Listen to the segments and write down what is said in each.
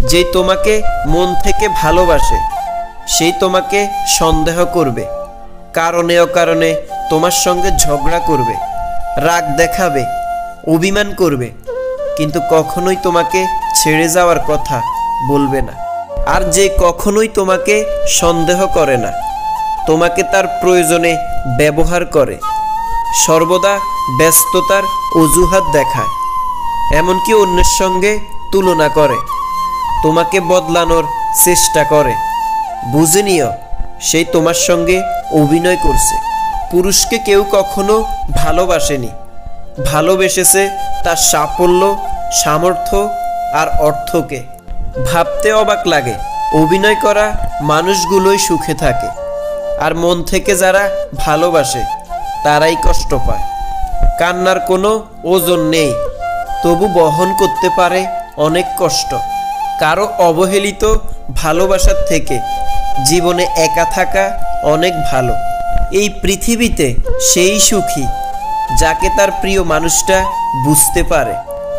যে তোমাকে মন থেকে ভালোবাসে সেই তোমাকে সন্দেহ করবে, কারণে অকারণে তোমার সঙ্গে ঝগড়া করবে, রাগ দেখাবে, অভিমান করবে, কিন্তু কখনোই তোমাকে ছেড়ে যাওয়ার কথা বলবে না। আর যে কখনোই তোমাকে সন্দেহ করে না, তোমাকে তার প্রয়োজনে ব্যবহার করে, সর্বদা ব্যস্ততার অজুহাত দেখায়, এমনকি অন্যের সঙ্গে তুলনা করে, তোমাকে বদলানোর চেষ্টা করে, বুঝে নিও সেই তোমার সঙ্গে অভিনয় করছে। পুরুষকে কেউ কখনো ভালোবাসেনি, ভালোবেসেছে তার সাফল্য, সামর্থ্য আর অর্থকে। ভাবতে অবাক লাগে, অভিনয় করা মানুষগুলোই সুখে থাকে, আর মন থেকে যারা ভালোবাসে তারাই কষ্ট পায়। কান্নার কোনো ওজন নেই, তবু বহন করতে পারে অনেক কষ্ট। কারো অবহেলিত ভালোবাসার থেকে জীবনে একা থাকা অনেক ভালো। এই পৃথিবীতে সেই সুখী যাকে তার প্রিয় মানুষটা বুঝতে পারে।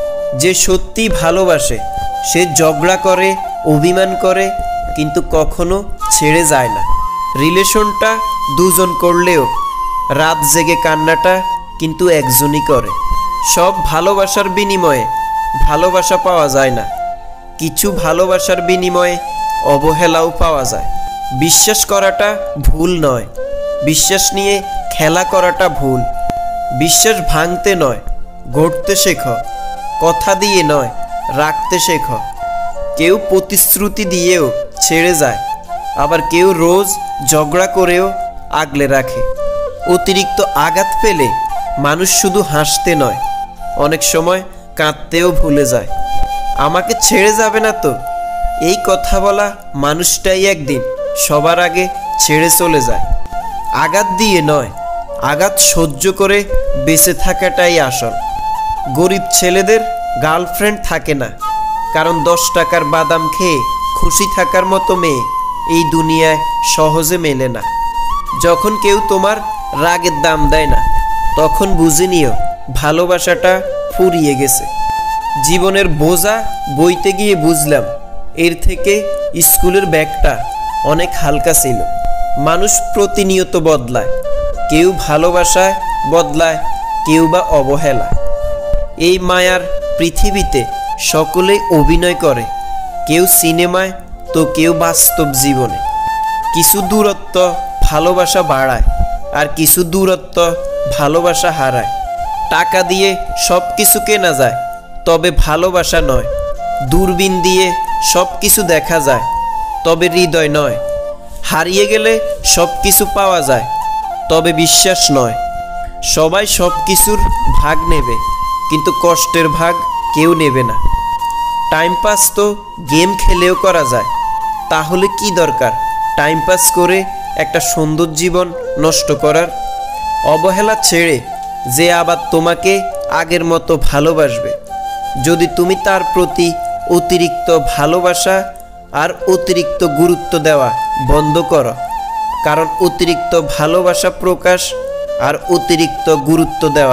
যে সত্যি ভালোবাসে সে ঝগড়া করে, অভিমান করে, কিন্তু কখনো ছেড়ে যায় না। রিলেশনটা দুজন করলেও রাত জেগে কান্নাটা কিন্তু একজনই করে। সব ভালোবাসার বিনিময়ে ভালোবাসা পাওয়া যায় না, কিছু ভালোবাসার বিনিময়ে অবহেলাও পাওয়া যায়। বিশ্বাস করাটা ভুল নয়, বিশ্বাস নিয়ে খেলা করাটা ভুল। বিশ্বাস ভাঙতে নয়, গড়তে শেখো, কথা দিয়ে নয়, রাখতে শেখো। কেউ প্রতিশ্রুতি দিয়েও ছেড়ে যায়, আবার কেউ রোজ ঝগড়া করেও আগলে রাখে। অতিরিক্ত আঘাত পেলে মানুষ শুধু হাসতে নয়, অনেক সময় কাঁদতেও ভুলে যায়। আমাকে ছেড়ে যাবে না তো, এই কথা বলা মানুষটাই একদিন সবার আগে ছেড়ে চলে যায়। আঘাত দিয়ে নয়, আঘাত সহ্য করে বেঁচে থাকাটাই আসল। গরিব ছেলেদের গার্লফ্রেন্ড থাকে না, কারণ 10 টাকার বাদাম খেয়ে খুশি থাকার মতো মেয়ে এই দুনিয়ায় সহজে মেলে না। যখন কেউ তোমার রাগের দাম দেয় না, তখন বুঝে নিও ভালোবাসাটা ফুরিয়ে গেছে। জীবনের বোঝা বইতে গিয়ে বুঝলাম এর থেকে স্কুলের ব্যাগটা অনেক হালকা ছিল। মানুষ প্রতিনিয়ত বদলায়, কেউ ভালোবাসায় বদলায়, কেউ বা অবহেলায়। এই মায়ার পৃথিবীতে সকলেই অভিনয় করে, কেউ সিনেমায় তো কেউ বাস্তব জীবনে। কিছু দূরত্ব ভালোবাসা বাড়ায়, আর কিছু দূরত্ব ভালোবাসা হারায়। টাকা দিয়ে সব কিছু কেনা যায়, তবে ভালোবাসা নয়। দূরবীন দিয়ে সব কিছু দেখা যায়, তবে হৃদয় নয়। হারিয়ে গেলে সব কিছু পাওয়া যায়, তবে বিশ্বাস নয়। সবাই সব কিছুর ভাগ নেবে, কিন্তু কষ্টের ভাগ কেউ নেবে না। টাইম পাস তো গেম খেলেও করা যায়, তাহলে কি দরকার টাইম পাস করে একটা সুন্দর জীবন নষ্ট করার? অবহেলা ছেড়ে যে আবার তোমাকে আগের মতো ভালোবাসবে, যদি তুমি তার প্রতি অতিরিক্ত ভালোবাসা আর অতিরিক্ত গুরুত্ব দেওয়া বন্ধ করো। কারণ অতিরিক্ত ভালোবাসা প্রকাশ আর অতিরিক্ত গুরুত্ব দেওয়া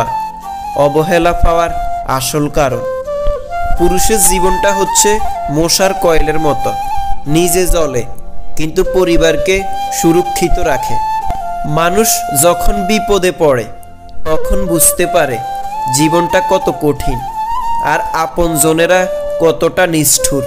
অবহেলা পাওয়ার আসল কারণ। পুরুষের জীবনটা হচ্ছে মশার কয়েলের মতো, নিজে জ্বলে কিন্তু পরিবারকে সুরক্ষিত রাখে। মানুষ যখন বিপদে পড়ে তখন বুঝতে পারে জীবনটা কত কঠিন আর আপনজনেরা কতটা নিষ্ঠুর।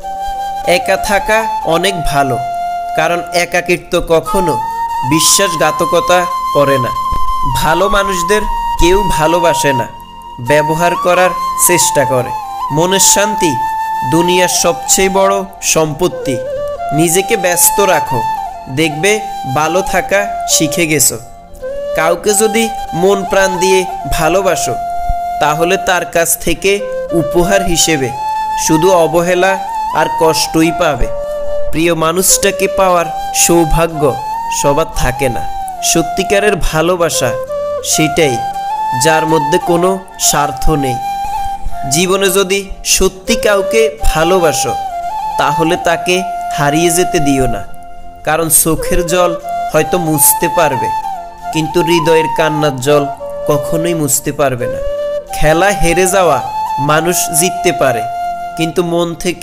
একা থাকা অনেক ভালো, কারণ একাকিত্ব কখনো বিশ্বাসঘাতকতা করে না। ভালো মানুষদের কেউ ভালোবাসে না, ব্যবহার করার চেষ্টা করে। মনের শান্তি দুনিয়ার সবচেয়ে বড় সম্পত্তি। নিজেকে ব্যস্ত রাখো, দেখবে ভালো থাকা শিখে গেছো। কাউকে যদি মন প্রাণ দিয়ে ভালোবাসো, তাহলে তার কাছ থেকে উপহার হিসেবে শুধু অবহেলা আর কষ্টই পাবে। প্রিয় মানুষটাকে পাওয়ার সৌভাগ্য সবার থাকে না। সত্যিকারের ভালোবাসা সেটাই যার মধ্যে কোনো স্বার্থ নেই। জীবনে যদি সত্যি কাউকে ভালোবাসো, তাহলে তাকে হারিয়ে যেতে দিও না। কারণ চোখের জল হয়তো মুছতে পারবে, কিন্তু হৃদয়ের কান্নার জল কখনোই মুছতে পারবে না। খেলা হেরে যাওয়া মানুষ জিততে পারে, কিন্তু মন থেকে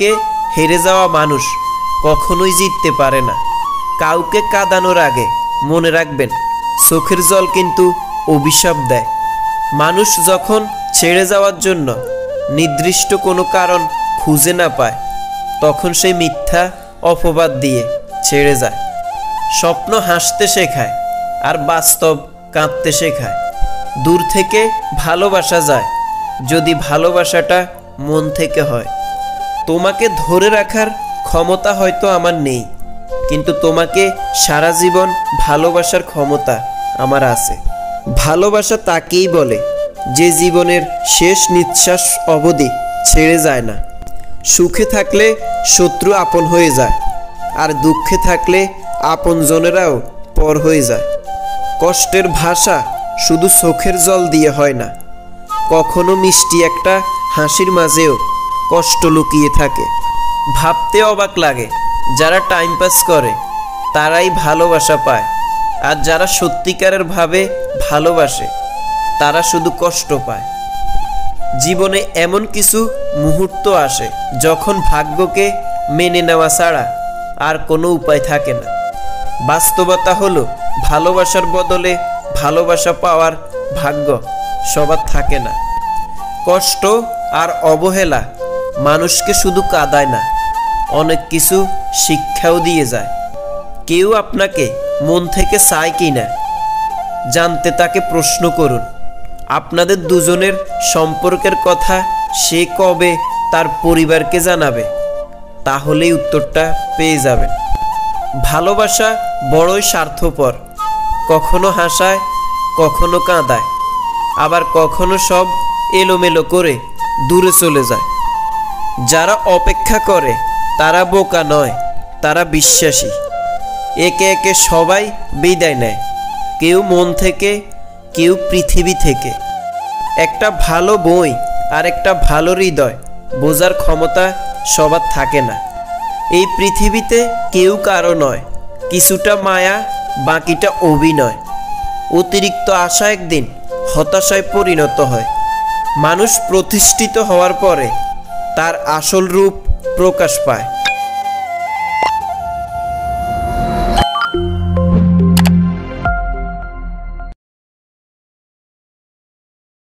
হেরে যাওয়া মানুষ কখনোই জিততে পারে না। কাউকে কাঁদানোর আগে মনে রাখবেন, চোখের জল কিন্তু অভিশাপ দেয়। মানুষ যখন ছেড়ে যাওয়ার জন্য নির্দিষ্ট কোনো কারণ খুঁজে না পায়, তখন সেই মিথ্যা অপবাদ দিয়ে ছেড়ে যায়। স্বপ্ন হাসতে শেখায়, আর বাস্তব কাঁদতে শেখায়। দূর থেকে ভালোবাসা যায়, যদি ভালোবাসাটা মন থেকে হয়। তোমাকে ধরে রাখার ক্ষমতা হয়তো আমার নেই, কিন্তু তোমাকে সারা জীবন ভালোবাসার ক্ষমতা আমার আছে। ভালোবাসা তাকেই বলে যে জীবনের শেষ নিঃশ্বাস অবধি ছেড়ে যায় না। সুখে থাকলে শত্রু আপন হয়ে যায়, আর দুঃখে থাকলে আপনজনেরাও পর হয়ে যায়। কষ্টের ভাষা শুধু চোখের জল দিয়ে হয় না, কখনো মিষ্টি একটা হাসির মাঝেও কষ্ট লুকিয়ে থাকে। ভাবতে অবাক লাগে, যারা টাইম পাস করে তারাই ভালোবাসা পায়, আর যারা সত্যিকারের ভাবে ভালোবাসে তারা শুধু কষ্ট পায়। জীবনে এমন কিছু মুহূর্ত আসে যখন ভাগ্যকে মেনে নেওয়া ছাড়া আর কোনো উপায় থাকে না। বাস্তবতা হলো, ভালোবাসার বদলে ভালোবাসা পাওয়ার ভাগ্য সবার থাকে না। কষ্ট আর অবহেলা মানুষকে শুধু কাঁদায় না, অনেক কিছু শিক্ষাও দিয়ে যায়। কেউ আপনাকে মন থেকে চায় কি না জানতে তাকে প্রশ্ন করুন। আপনাদের দুজনের সম্পর্কের কথা সে কবে তার পরিবারকে জানাবে, তাহলেই উত্তরটা পেয়ে যাবেন। ভালোবাসা বড়ই স্বার্থপর, কখনো হাসায়, কখনো কাঁদায়, আবার কখনো সব এলোমেলো করে দূরে চলে যায়। যারা অপেক্ষা করে তারা বোকা নয়, তারা বিশ্বাসী। একে একে সবাই বিদায় নেয়, কেউ মন থেকে, কেউ পৃথিবী থেকে। একটা ভালো বই আর একটা ভালো হৃদয় বোঝার ক্ষমতা সবার থাকে না। এই পৃথিবীতে কেউ কারো নয়, কিছুটা মায়া, বাকিটা অভিনয়। অতিরিক্ত আশা একদিন হতাশায় পরিণত হয়। মানুষ প্রতিষ্ঠিত হওয়ার পরে তার আসল রূপ প্রকাশ পায়।